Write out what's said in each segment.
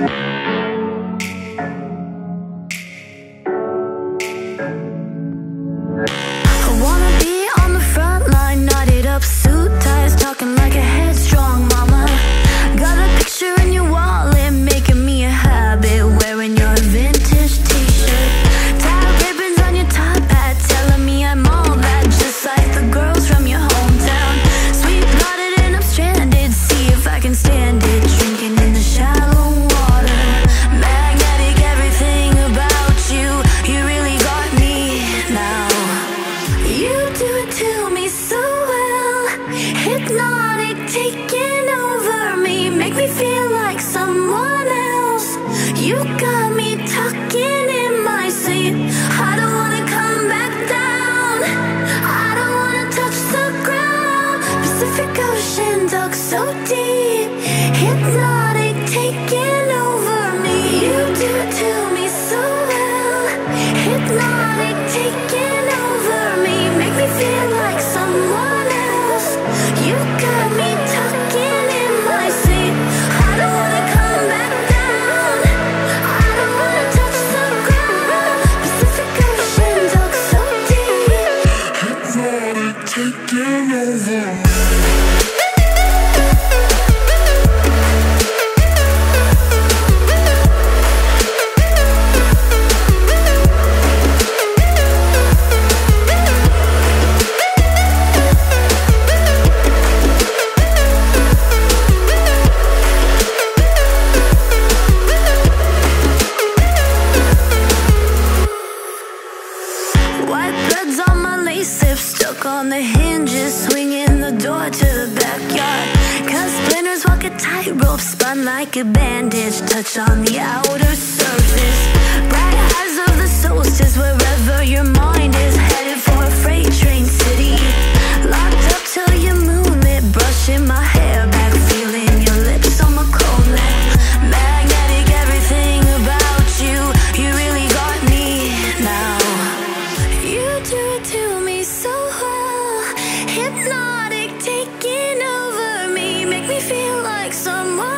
Like a bandage, touch on the outer surface. Bright eyes of the solstice, wherever your mind is headed for a freight train city. Locked up till your moonlit, brushing my hair back, feeling your lips on my cold neck. Magnetic, everything about you, you really got me now. You do it to me so well, hypnotic, taking over me, make me feel like someone.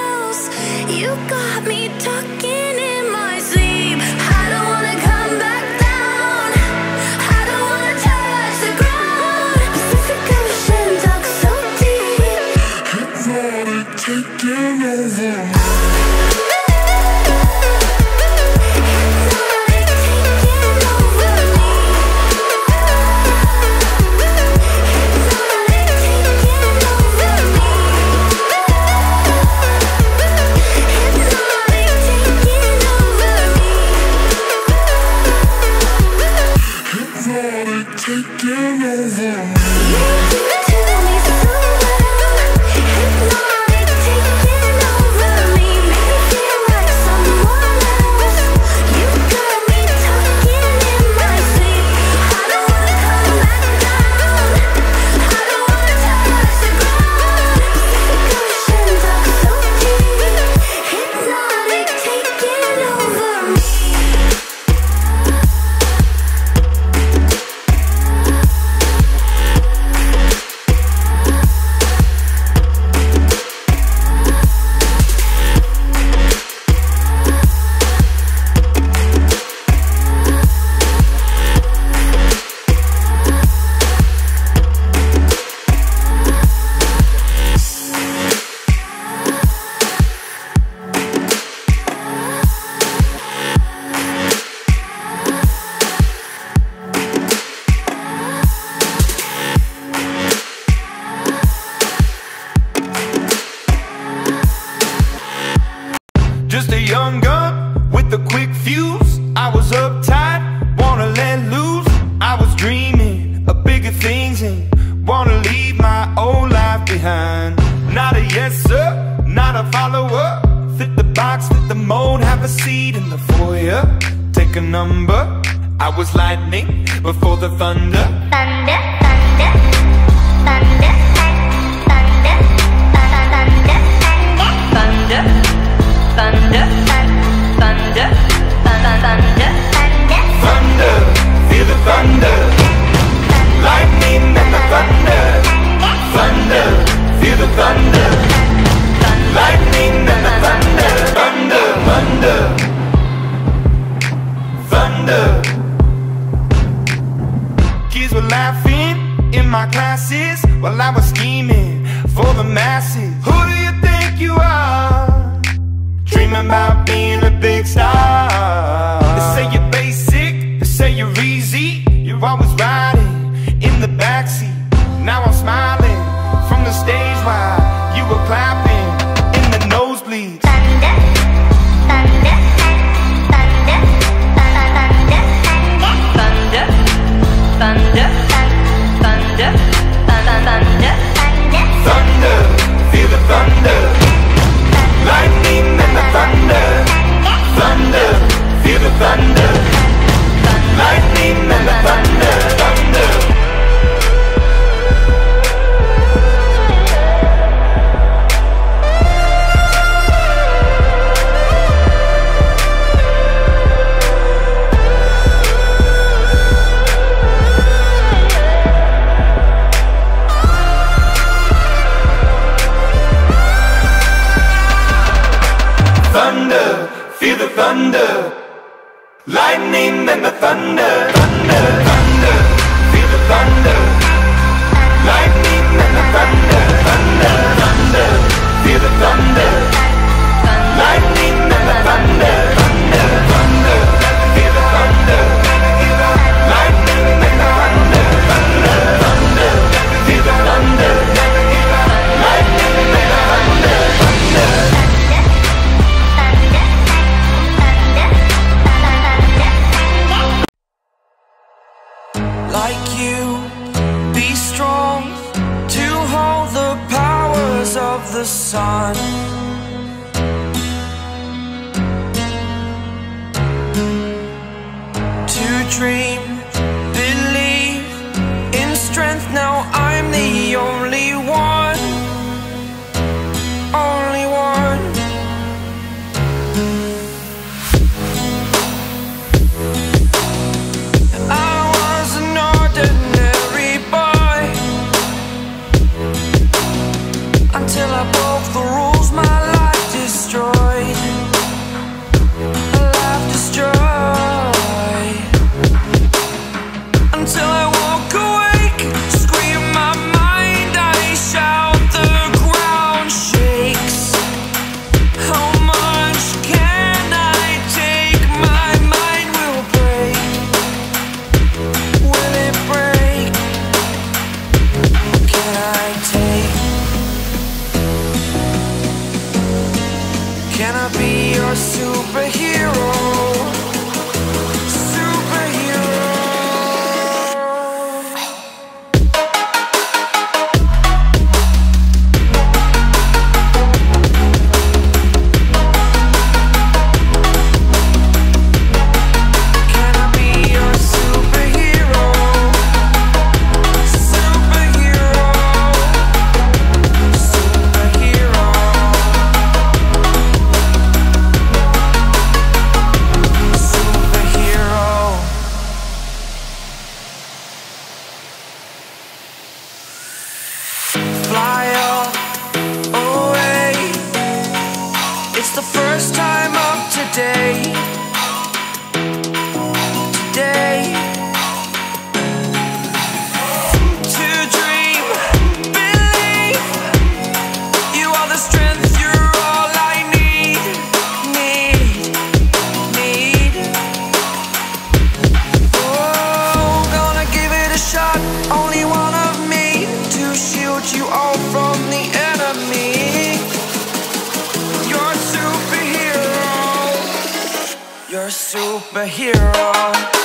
You got me talking in my sleep. I don't wanna come back down. I don't wanna touch the ground. Pacific Ocean dug so deep. Hypnotic, taking over. Just a young gun with a quick fuse. I was uptight, wanna let loose. I was dreaming of bigger things and wanna leave my old life behind. Not a yes sir, not a follower. Fit the box, fit the mold, have a seat in the foyer. Take a number, I was lightning before the thunder. Thunder, thunder, thunder, thunder, thunder, thunder, thunder, thunder, thunder, thunder, thunder, feel the thunder, lightning and the thunder, thunder, feel the thunder, lightning and the thunder, thunder. clapping in the nosebleeds. Thunder, thunder, thunder, thunder, thunder, thunder, thunder, Thunder, feel the thunder. Lightning and the thunder. Thunder, feel the thunder. Lightning and the thunder. Thunder. Thunder, feel the thunder. Lightning and the thunder. Thunder, thunder, feel the thunder. Lightning and the thunder. Thunder, thunder, feel the thunder. Lightning and the thunder. Thunder, thunder, feel the thunder. Lightning and the thunder. Thunder, thunder, feel the thunder. Lightning and the thunder. Thunder. Like you, be strong to hold the powers of the sun. To dream, believe in strength. Now I'm the only one, only one. I was an ordinary boy until I broke the rules. My life destroyed, life destroyed. Until I walk awake, scream my mind, I shout, the ground shakes. How much can I take? My mind will break. Will it break? Can I take? Can I be your superhero? Superhero. Can I be your superhero? Superhero. Superhero. Superhero. Fly away. It's the first time of today. Today. To dream, believe. You are the strength, you're all I need. Need. Oh, gonna give it a shot. Only one of me to shield you all from the enemy. You're a superhero. You're a superhero.